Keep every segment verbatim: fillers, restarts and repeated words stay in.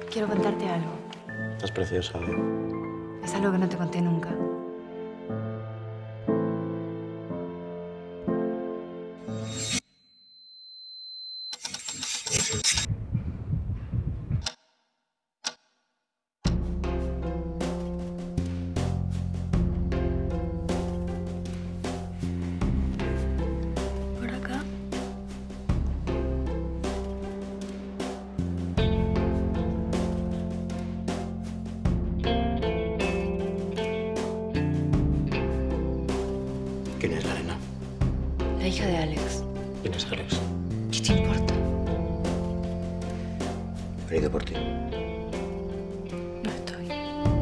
Quiero contarte algo. Estás preciosa, ¿eh? Es algo que no te conté nunca. Por acá. ¿Quién es la nena? La hija de Alex. ¿Quién es Alex? ¿Qué te importa? Ha ido por ti. No estoy.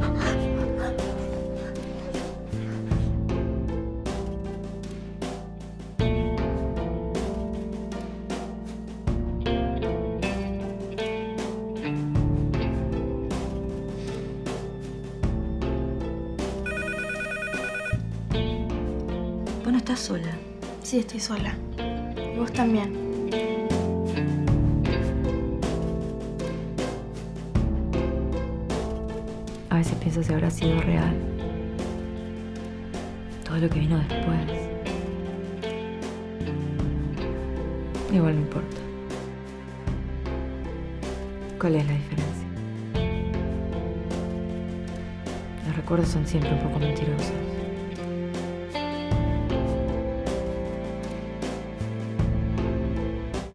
Vos no estás sola. Sí, estoy sola. Y vos también. A veces pienso si habrá sido real. Todo lo que vino después. Igual no importa. ¿Cuál es la diferencia? Los recuerdos son siempre un poco mentirosos.